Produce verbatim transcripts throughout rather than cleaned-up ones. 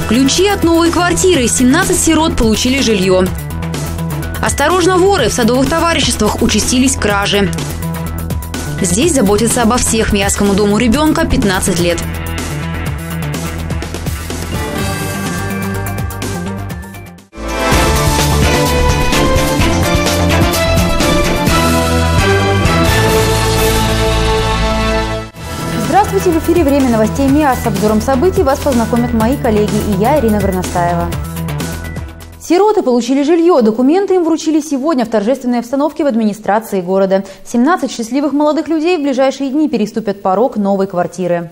Ключи от новой квартиры. семнадцать сирот получили жилье. Осторожно, воры! В садовых товариществах участились кражи. Здесь заботятся обо всех. Миасскому дому ребенка пятнадцать лет. Здравствуйте! В эфире «Время новостей МИАС». С обзором событий вас познакомят мои коллеги и я, Ирина Горностаева. Сироты получили жилье. Документы им вручили сегодня в торжественной обстановке в администрации города. семнадцать счастливых молодых людей в ближайшие дни переступят порог новой квартиры.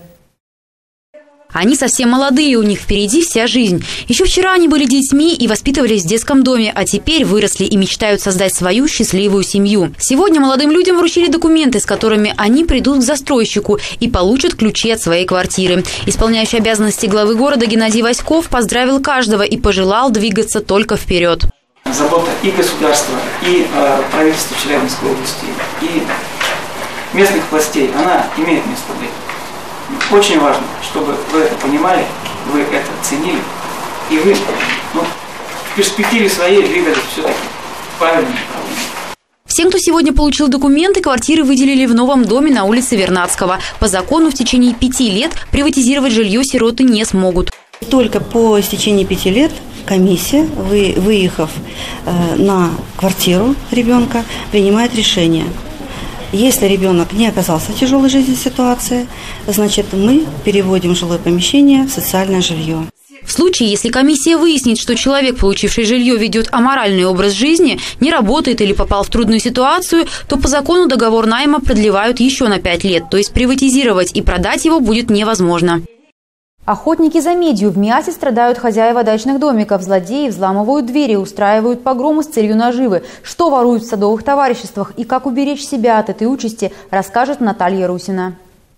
Они совсем молодые, у них впереди вся жизнь. Еще вчера они были детьми и воспитывались в детском доме, а теперь выросли и мечтают создать свою счастливую семью. Сегодня молодым людям вручили документы, с которыми они придут к застройщику и получат ключи от своей квартиры. Исполняющий обязанности главы города Геннадий Васьков поздравил каждого и пожелал двигаться только вперед. Забота и государства, и э, правительства Челябинской области, и местных властей, она имеет место быть. Очень важно, чтобы вы это понимали, вы это ценили, и вы ну, в перспективе своей двигались все-таки правильно. Всем, кто сегодня получил документы, квартиры выделили в новом доме на улице Вернадского. По закону в течение пяти лет приватизировать жилье сироты не смогут. Только по истечении пяти лет комиссия, вы, выехав э, на квартиру ребенка, принимает решение. Если ребенок не оказался в тяжелой жизненной ситуации, значит, мы переводим жилое помещение в социальное жилье. В случае, если комиссия выяснит, что человек, получивший жилье, ведет аморальный образ жизни, не работает или попал в трудную ситуацию, то по закону договор найма продлевают еще на пять лет, то есть приватизировать и продать его будет невозможно. Охотники за медью. В МИАСе страдают хозяева дачных домиков. Злодеи взламывают двери, устраивают погромы с целью наживы. Что воруют в садовых товариществах и как уберечь себя от этой участи, расскажет Наталья Русина.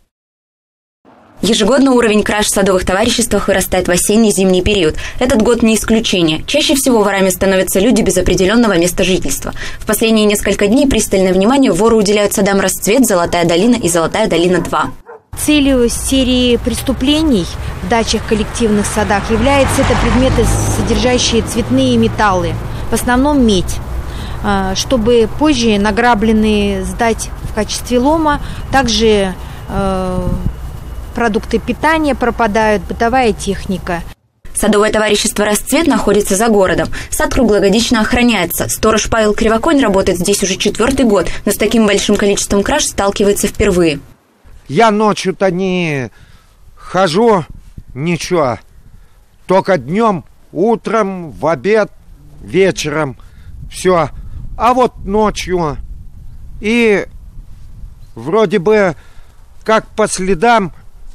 Ежегодно уровень краж в садовых товариществах вырастает в осенне-зимний период. Этот год не исключение. Чаще всего ворами становятся люди без определенного места жительства. В последние несколько дней пристальное внимание воры уделяют садам «Расцвет», «Золотая долина» и «Золотая долина-два». Целью серии преступлений в дачах, коллективных садах являются это предметы, содержащие цветные металлы, в основном медь, чтобы позже награбленные сдать в качестве лома. Также э, продукты питания пропадают, бытовая техника. Садовое товарищество «Расцвет» находится за городом. Сад круглогодично охраняется. Сторож Павел Кривоконь работает здесь уже четвертый год, но с таким большим количеством краж сталкивается впервые. Я ночью-то не хожу, ничего. Только днем, утром, в обед, вечером. Все. А вот ночью. И вроде бы как по следам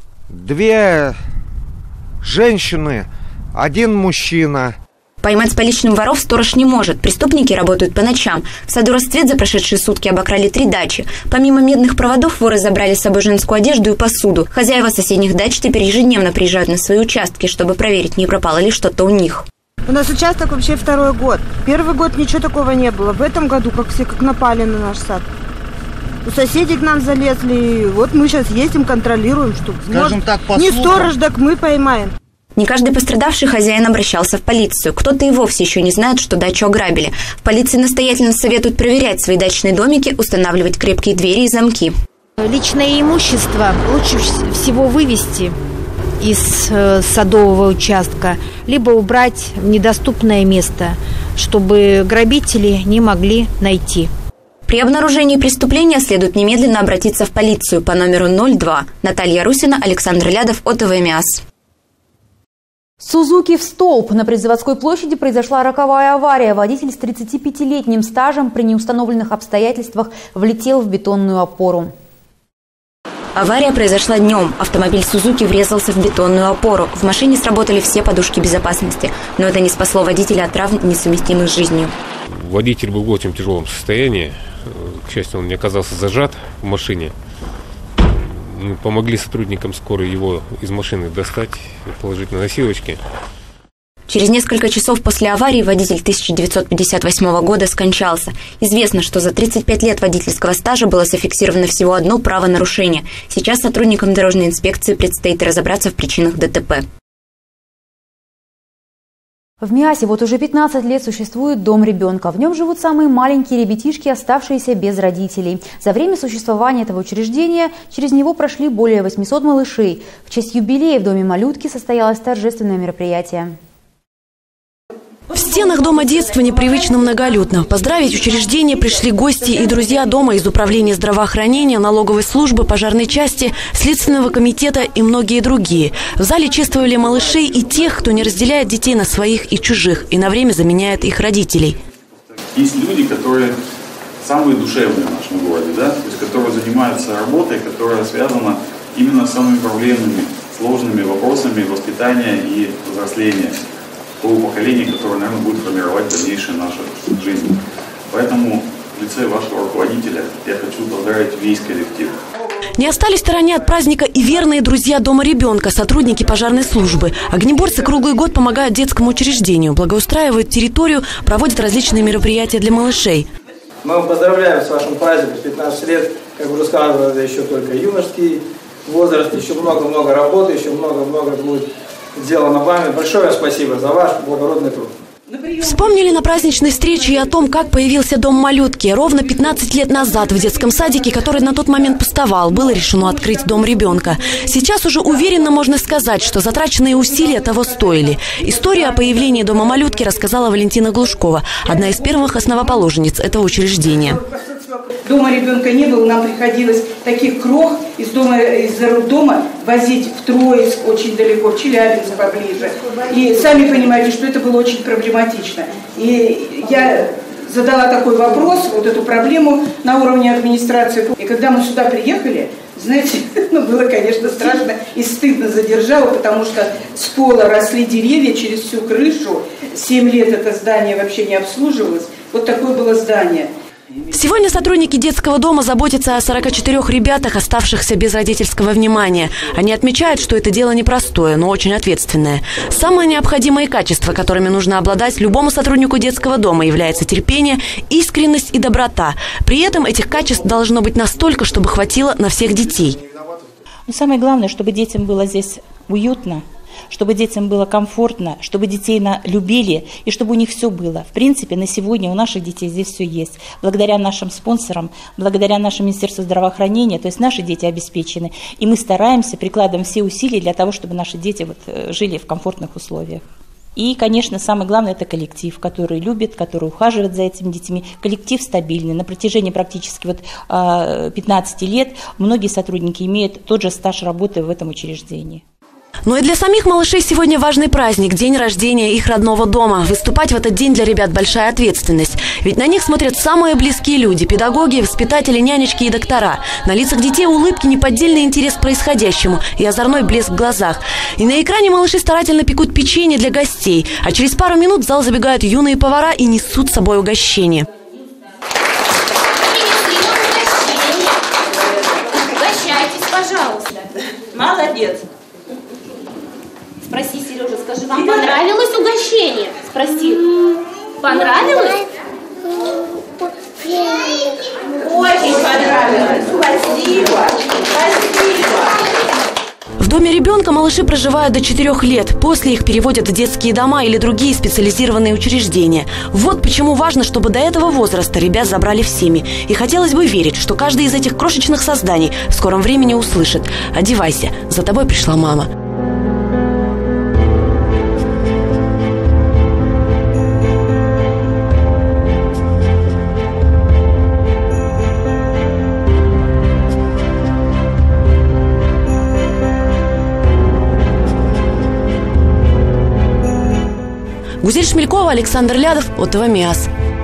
две женщины, один мужчина. Поймать с поличным воров сторож не может. Преступники работают по ночам. В саду «Расцвет» за прошедшие сутки обокрали три дачи. Помимо медных проводов, воры забрали с собой женскую одежду и посуду. Хозяева соседних дач теперь ежедневно приезжают на свои участки, чтобы проверить, не пропало ли что-то у них. У нас участок вообще второй год. Первый год ничего такого не было. В этом году как все как напали на наш сад. У соседей к нам залезли. Вот мы сейчас ездим, контролируем, что Скажем так, по не слухам. сторож, так мы поймаем. Не каждый пострадавший хозяин обращался в полицию. Кто-то и вовсе еще не знает, что дачу ограбили. В полиции настоятельно советуют проверять свои дачные домики, устанавливать крепкие двери и замки. Личное имущество лучше всего вывести из э, садового участка, либо убрать в недоступное место, чтобы грабители не могли найти. При обнаружении преступления следует немедленно обратиться в полицию по номеру ноль два. Наталья Русина, Александр Лядов, ОТВ МИАС. Сузуки в столб. На Предзаводской площади произошла роковая авария. Водитель с тридцатипятилетним стажем при неустановленных обстоятельствах влетел в бетонную опору. Авария произошла днем. Автомобиль «Сузуки» врезался в бетонную опору. В машине сработали все подушки безопасности. Но это не спасло водителя от травм, несовместимых с жизнью. Водитель был в очень тяжелом состоянии. К счастью, он не оказался зажат в машине. Мы помогли сотрудникам скорой его из машины достать, положить на носилочки. Через несколько часов после аварии водитель тысяча девятьсот пятьдесят восьмого года скончался. Известно, что за тридцать пять лет водительского стажа было зафиксировано всего одно правонарушение. Сейчас сотрудникам дорожной инспекции предстоит разобраться в причинах ДТП. В Миасе вот уже пятнадцать лет существует дом ребенка. В нем живут самые маленькие ребятишки, оставшиеся без родителей. За время существования этого учреждения через него прошли более восьмисот малышей. В честь юбилея в доме малютки состоялось торжественное мероприятие. В стенах Дома детства непривычно многолюдно. Поздравить учреждение пришли гости и друзья дома из Управления здравоохранения, налоговой службы, пожарной части, Следственного комитета и многие другие. В зале чествовали малышей и тех, кто не разделяет детей на своих и чужих и на время заменяет их родителей. Есть люди, которые самые душевные в нашем городе, да? То есть, которые занимаются работой, которая связана именно с самыми проблемными, сложными вопросами воспитания и взросления того поколения, которое, наверное, будет формировать дальнейшую нашу жизнь. Поэтому в лице вашего руководителя я хочу поздравить весь коллектив. Не остались в стороне от праздника и верные друзья Дома ребенка, сотрудники пожарной службы. Огнеборцы круглый год помогают детскому учреждению, благоустраивают территорию, проводят различные мероприятия для малышей. Мы вас поздравляем с вашим праздником, пятнадцать лет, как уже сказано, это еще только юношеский возраст, еще много-много работы, еще много-много будет сделано вами. Большое вам спасибо за ваш благородный труд. Вспомнили на праздничной встрече и о том, как появился дом малютки. Ровно пятнадцать лет назад в детском садике, который на тот момент пустовал, было решено открыть дом ребенка. Сейчас уже уверенно можно сказать, что затраченные усилия того стоили. Историю о появлении дома малютки рассказала Валентина Глушкова, одна из первых основоположниц этого учреждения. Дома ребенка не было, нам приходилось таких крох из дома, из роддома возить в Троицк, очень далеко, в Челябинск поближе. И сами понимаете, что это было очень проблематично. И я задала такой вопрос, вот эту проблему на уровне администрации. И когда мы сюда приехали, знаете, ну, было, конечно, страшно и стыдно задержало, потому что с пола росли деревья через всю крышу. Семь лет это здание вообще не обслуживалось. Вот такое было здание. Сегодня сотрудники детского дома заботятся о сорока четырёх ребятах, оставшихся без родительского внимания. Они отмечают, что это дело непростое, но очень ответственное. Самые необходимые качества, которыми нужно обладать любому сотруднику детского дома, является терпение, искренность и доброта. При этом этих качеств должно быть настолько, чтобы хватило на всех детей. Но самое главное, чтобы детям было здесь уютно, чтобы детям было комфортно, чтобы детей любили и чтобы у них все было. В принципе, на сегодня у наших детей здесь все есть. Благодаря нашим спонсорам, благодаря нашему Министерству здравоохранения, то есть наши дети обеспечены. И мы стараемся, прикладываем все усилия для того, чтобы наши дети вот жили в комфортных условиях. И, конечно, самое главное – это коллектив, который любит, который ухаживает за этими детьми. Коллектив стабильный. На протяжении практически вот пятнадцати лет многие сотрудники имеют тот же стаж работы в этом учреждении. Но и для самих малышей сегодня важный праздник – день рождения их родного дома. Выступать в этот день для ребят большая ответственность. Ведь на них смотрят самые близкие люди – педагоги, воспитатели, нянечки и доктора. На лицах детей улыбки, неподдельный интерес к происходящему и озорной блеск в глазах. И на экране малыши старательно пекут печенье для гостей. А через пару минут в зал забегают юные повара и несут с собой угощение. Угощайтесь, пожалуйста. Молодец. Спроси, Сережа, скажи, вам понравилось угощение? Спроси. Понравилось? Очень понравилось. Спасибо. Спасибо. В доме ребенка малыши проживают до четырёх лет. После их переводят в детские дома или другие специализированные учреждения. Вот почему важно, чтобы до этого возраста ребят забрали в семьи. И хотелось бы верить, что каждый из этих крошечных созданий в скором времени услышит: «Одевайся, за тобой пришла мама». Гузель Шмелькова, Александр Лядов, ОТВ МИАС.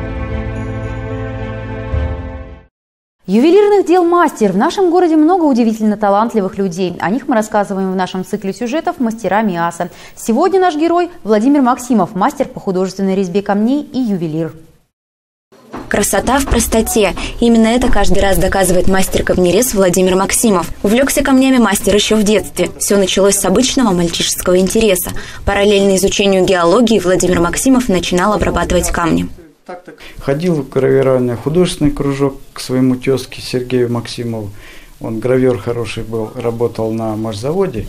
Ювелирных дел мастер. В нашем городе много удивительно талантливых людей. О них мы рассказываем в нашем цикле сюжетов «Мастера МИАСа». Сегодня наш герой Владимир Максимов, мастер по художественной резьбе камней и ювелир. Красота в простоте. Именно это каждый раз доказывает мастер-камнерез Владимир Максимов. Увлекся камнями мастер еще в детстве. Все началось с обычного мальчишеского интереса. Параллельно изучению геологии Владимир Максимов начинал обрабатывать камни. Ходил в гравировальный художественный кружок к своему тезке Сергею Максимову. Он гравер хороший был, работал на машзаводе.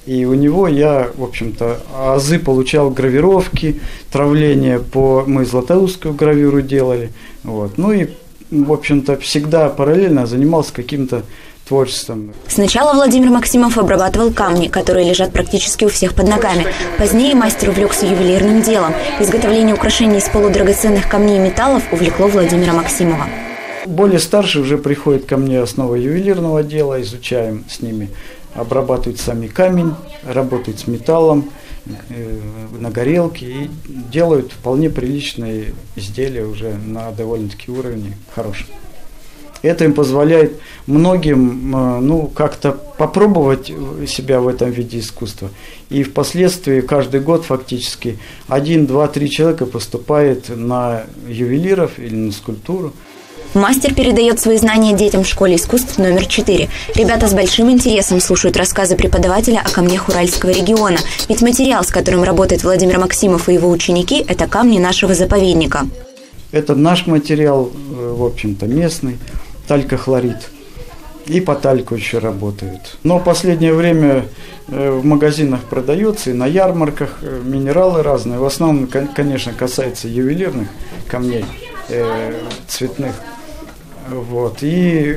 И у него я, в общем-то, азы получал гравировки, травление по... Мы златоустскую гравюру делали. Вот. Ну и, в общем-то, всегда параллельно занимался каким-то творчеством. Сначала Владимир Максимов обрабатывал камни, которые лежат практически у всех под ногами. Позднее мастер увлекся ювелирным делом. Изготовление украшений из полудрагоценных камней и металлов увлекло Владимира Максимова. Более старшие уже приходят ко мне основы ювелирного дела, изучаем с ними, обрабатывают сами камень, работают с металлом, э, на горелке и делают вполне приличные изделия уже на довольно-таки уровне хорошем. Это им позволяет многим э, ну, как-то попробовать себя в этом виде искусства. И впоследствии каждый год фактически один, два, три человека поступает на ювелиров или на скульптуру. Мастер передает свои знания детям в школе искусств номер четыре. Ребята с большим интересом слушают рассказы преподавателя о камнях Уральского региона. Ведь материал, с которым работает Владимир Максимов и его ученики, это камни нашего заповедника. Это наш материал, в общем-то, местный, талькохлорид. И по тальку еще работают. Но в последнее время в магазинах продается и на ярмарках минералы разные. В основном, конечно, касается ювелирных камней, цветных. Вот. И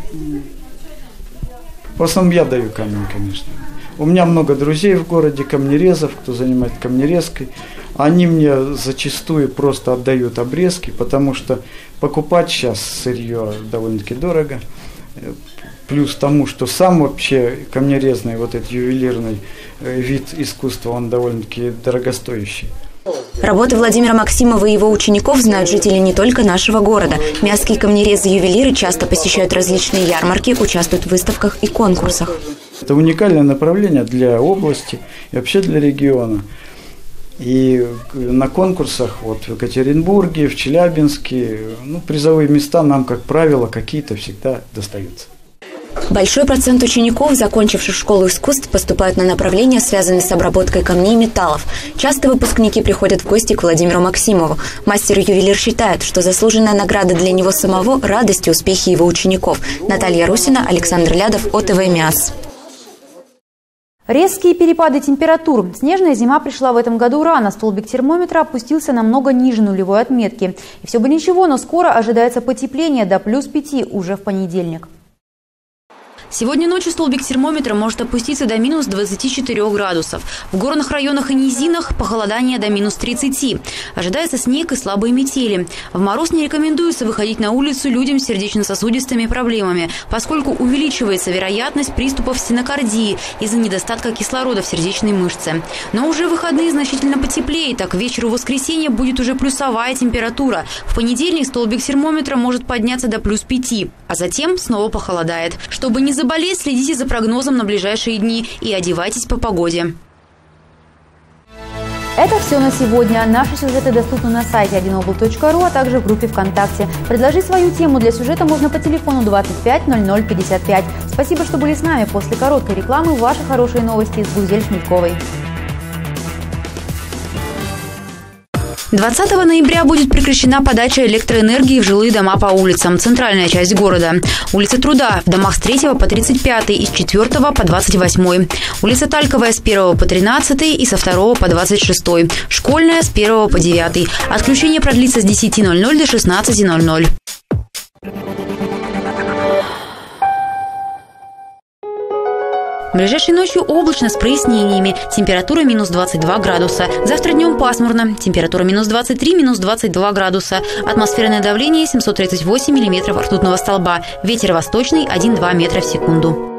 в основном я даю камень, конечно. У меня много друзей в городе, камнерезов, кто занимается камнерезкой. Они мне зачастую просто отдают обрезки, потому что покупать сейчас сырье довольно-таки дорого. Плюс тому, что сам вообще камнерезный, вот этот ювелирный вид искусства, он довольно-таки дорогостоящий. Работы Владимира Максимова и его учеников знают жители не только нашего города. Миасские камнерезы-ювелиры часто посещают различные ярмарки, участвуют в выставках и конкурсах. Это уникальное направление для области и вообще для региона. И на конкурсах вот, в Екатеринбурге, в Челябинске, ну, призовые места нам, как правило, какие-то всегда достаются. Большой процент учеников, закончивших школу искусств, поступают на направления, связанные с обработкой камней и металлов. Часто выпускники приходят в гости к Владимиру Максимову. Мастер-ювелир считает, что заслуженная награда для него самого – радость и успехи его учеников. Наталья Русина, Александр Лядов, О Т В МИАС. Резкие перепады температур. Снежная зима пришла в этом году рано. Столбик термометра опустился намного ниже нулевой отметки. И все бы ничего, но скоро ожидается потепление до плюс пяти уже в понедельник. Сегодня ночью столбик термометра может опуститься до минус двадцати четырёх градусов. В горных районах и низинах похолодание до минус тридцати. Ожидается снег и слабые метели. В мороз не рекомендуется выходить на улицу людям с сердечно-сосудистыми проблемами, поскольку увеличивается вероятность приступов стенокардии из-за недостатка кислорода в сердечной мышце. Но уже в выходные значительно потеплеет, так к вечеру воскресенья будет уже плюсовая температура. В понедельник столбик термометра может подняться до плюс пяти, а затем снова похолодает. Чтобы не заболеть, следите за прогнозом на ближайшие дни и одевайтесь по погоде. Это все на сегодня. Наши сюжеты доступны на сайте один обл точка ру, а также в группе ВКонтакте. Предложить свою тему для сюжета можно по телефону двадцать пять ноль ноль пятьдесят пять. Спасибо, что были с нами. После короткой рекламы ваши хорошие новости с Гузель Шмельковой. двадцатого ноября будет прекращена подача электроэнергии в жилые дома по улицам. Центральная часть города. Улица Труда в домах с третьего по тридцать пятый и с четвёртого по двадцать восьмой. Улица Тальковая с первого по тринадцатый и со второго по двадцать шестой. Школьная с первого по девятый. Отключение продлится с десяти ноль ноль до шестнадцати ноль ноль. Ближайшей ночью облачно с прояснениями. Температура минус двадцать два градуса. Завтра днем пасмурно. Температура минус двадцать три, минус двадцать два градуса. Атмосферное давление семьсот тридцать восемь миллиметров ртутного столба. Ветер восточный один-два метра в секунду.